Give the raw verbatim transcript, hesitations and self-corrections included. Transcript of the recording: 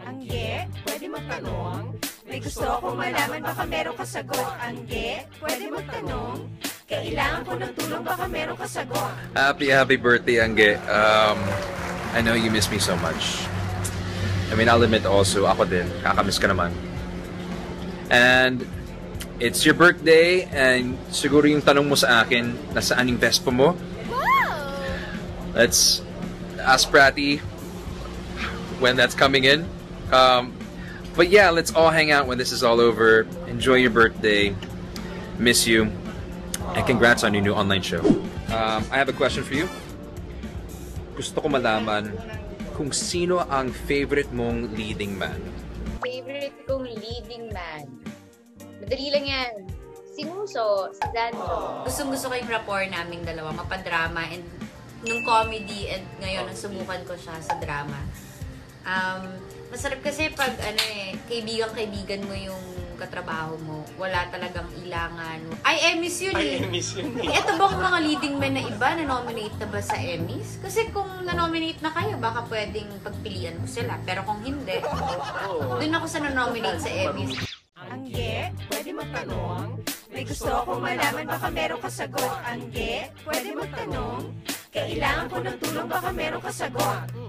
Angge, pwede magtanong? May gusto akong malaman, baka meron kasagot. Angge, pwede magtanong? Kailangan ko ng tulong, baka meron kasagot. Happy, happy birthday, Angge. Um, I know you miss me so much. I mean, I'll admit also, ako din, kakamiss ka naman. And it's your birthday, and siguro yung tanong mo sa akin, nasaan yung Vespa mo? Wow! Let's ask Pratty when that's coming in. Um, but yeah, let's all hang out when this is all over. Enjoy your birthday. Miss you. And congrats on your new online show. Um, I have a question for you. Gusto ko malaman kung sino ang favorite mong leading man. Favorite kong leading man. Madali lang yan. Si Muso, si Danjo. Gustong-gusto ko yung rapport naming dalawa. Mapadrama and nung comedy and ngayon ang sumukan ko siya sa drama. Um, masarap kasi pag ano eh, kaibigan-kaibigan mo yung katrabaho mo. Wala talagang ilangan. Ay, Emmys yun eh. Ay, Emmys yun eh. Eh, ito ba kung mga leading men na iba, na-nominate na ba sa Emmys? Kasi kung na-nominate na kayo, baka pwedeng pagpilian mo sila. Pero kung hindi, dun ako sa na-nominate sa Emmys. Angge, pwede magtanong? May gusto akong malaman, baka meron kasagot. Angge, pwede magtanong? Kailangan ko ng tulong, baka meron kasagot.